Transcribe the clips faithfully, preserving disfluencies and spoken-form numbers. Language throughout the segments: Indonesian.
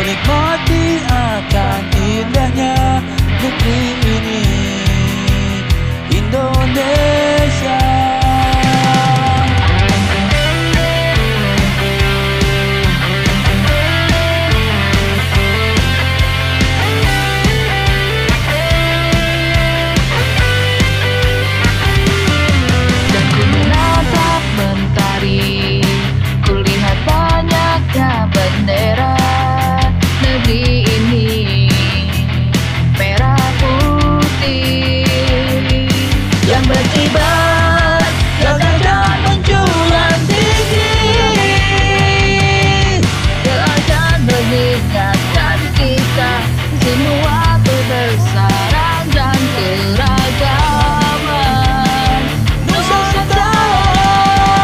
menikmati akan indahnya negeri ini, Indonesia. Berkibar, gagah dan menjulang tinggi, gerakan mengingatkan kita semua kebesaran dan keragaman Nusantara.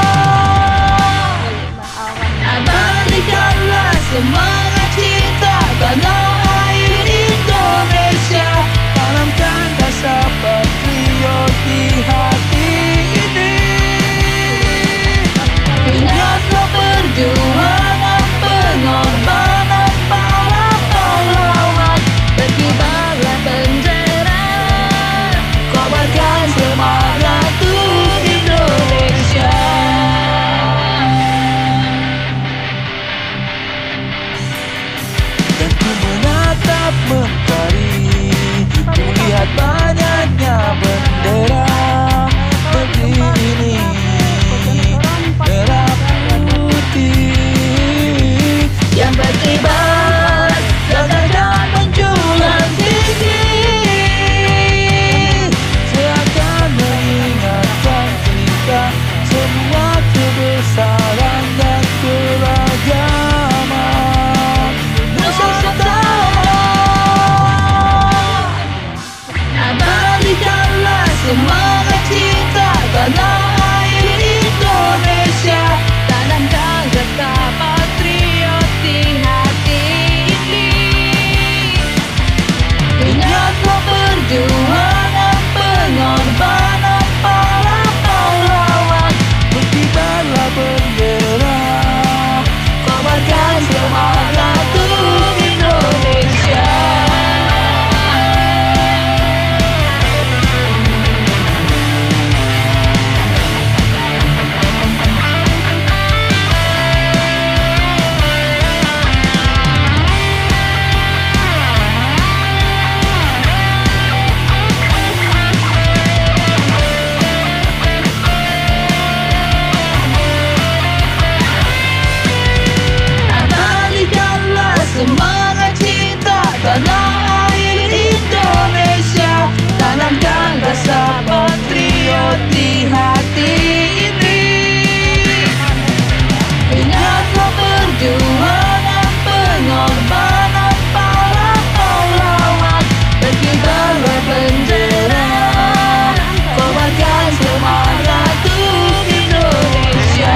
Abadikanlah semangat cinta tanah air Indonesia, tanamkan rasa patriot di hati ini. Ingatlah perjuangan pengorbanan para pahlawan, berkibarlah bendera, kobarkan semangat untuk Indonesia. Dan ku menatap mentari, melihat banyaknya bendera negeri ini, merah putih yang berkibar, gagah dan menjulang tinggi, seakan mengingatkan kita semua kebesaran dan keragaman Nusantara. Abadikanlah semangat cinta tanah air Indonesia, tanamkan rasa patriot di hati ini. Ingatlah perjuangan pengorbanan para pahlawan, berkibarlah bendera, kobarkan semangat untuk Indonesia. Semangat cinta tanah air Indonesia, tanamkan rasa patriot di hati ini. Ingatlah perjuangan pengorbanan para pahlawan, berkibarlah bendera, kobarkan semangat untuk Indonesia.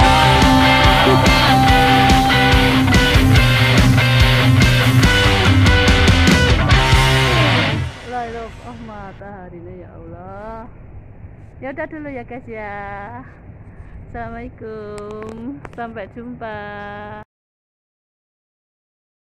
Oh mataharinya ya Allah. Ya udah dulu ya guys ya. Assalamualaikum. Sampai jumpa.